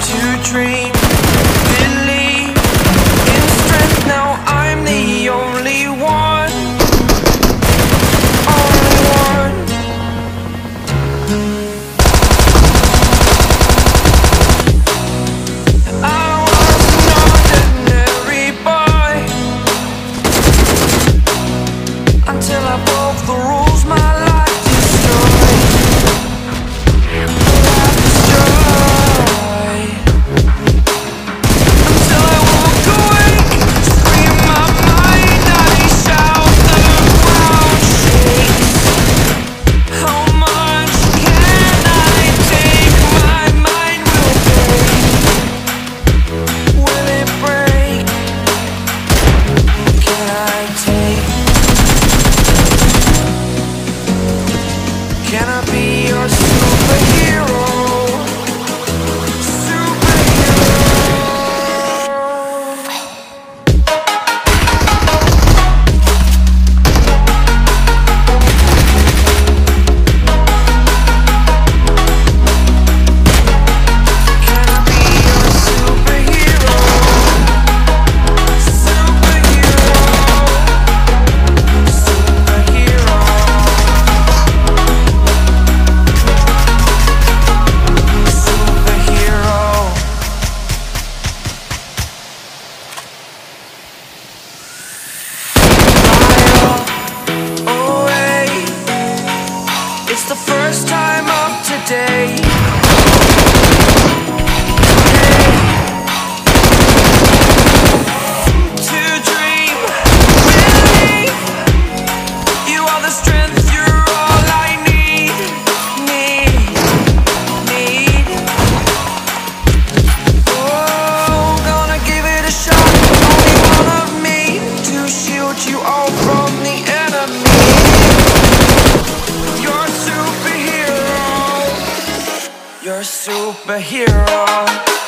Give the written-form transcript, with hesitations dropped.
to dream, believe in strength. Now I'm the only one, only one. I was an ordinary boy until I broke the rules. My life destroyed. Can I be your superhero? It's the first time of today. To dream, believe. You are the strength, you're all I need. Oh, gonna give it a shot. Only one of me to shield you all from the enemy. You're a superhero.